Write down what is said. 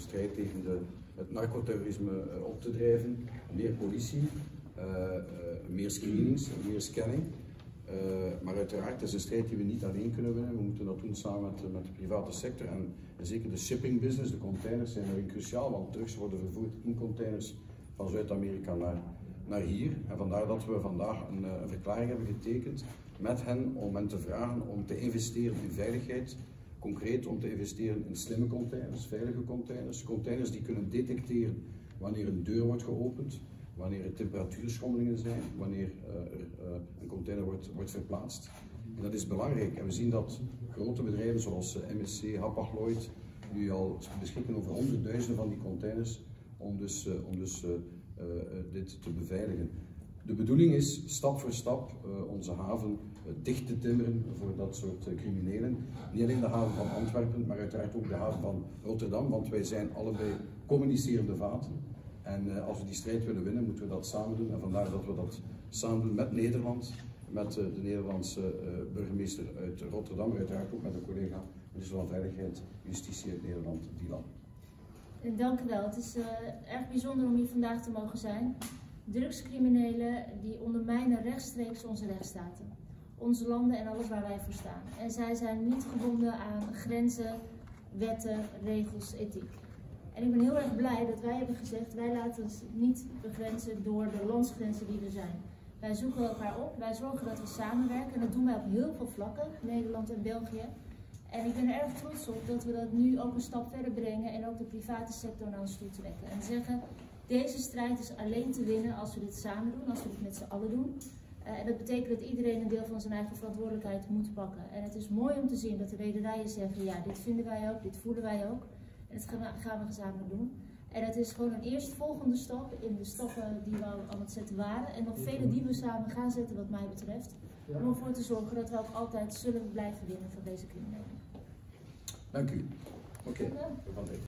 strijd tegen het narcoterrorisme op te drijven. Meer politie, meer screenings, meer scanning. Maar uiteraard is een strijd die we niet alleen kunnen winnen. We moeten dat doen samen met de private sector. En zeker de shipping business, de containers zijn daarin cruciaal, want drugs worden vervoerd in containers van Zuid-Amerika naar hier. En vandaar dat we vandaag een verklaring hebben getekend met hen om hen te vragen om te investeren in veiligheid. Concreet om te investeren in slimme containers, veilige containers. Containers die kunnen detecteren wanneer een deur wordt geopend, wanneer er temperatuurschommelingen zijn, wanneer een container wordt verplaatst. En dat is belangrijk. En we zien dat grote bedrijven zoals MSC, Hapag-Lloyd nu al beschikken over honderdduizenden van die containers om dit te beveiligen. De bedoeling is stap voor stap onze haven dicht te timmeren voor dat soort criminelen. Niet alleen de haven van Antwerpen, maar uiteraard ook de haven van Rotterdam, want wij zijn allebei communicerende vaten. En als we die strijd willen winnen, moeten we dat samen doen. En vandaar dat we dat samen doen met Nederland, met de Nederlandse burgemeester uit Rotterdam, maar uiteraard ook met een collega minister van Veiligheid en Justitie uit Nederland, Dylan. Dank u wel. Het is erg bijzonder om hier vandaag te mogen zijn. Drugscriminelen die ondermijnen rechtstreeks onze rechtsstaten, onze landen en alles waar wij voor staan. En zij zijn niet gebonden aan grenzen, wetten, regels, ethiek. En ik ben heel erg blij dat wij hebben gezegd, wij laten ons niet begrenzen door de landsgrenzen die er zijn. Wij zoeken elkaar op, wij zorgen dat we samenwerken en dat doen wij op heel veel vlakken, Nederland en België. En ik ben er erg trots op dat we dat nu ook een stap verder brengen en ook de private sector naar ons toe trekken. En zeggen, deze strijd is alleen te winnen als we dit samen doen, als we dit met z'n allen doen. En dat betekent dat iedereen een deel van zijn eigen verantwoordelijkheid moet pakken. En het is mooi om te zien dat de rederijen zeggen, ja, dit vinden wij ook, dit voelen wij ook. En dat gaan we gezamenlijk doen. En het is gewoon een eerstvolgende stap in de stappen die we al aan het zetten waren. En nog vele die we samen gaan zetten wat mij betreft. Om ervoor te zorgen dat we ook altijd zullen blijven winnen van deze criminelen. Dank u. Oké.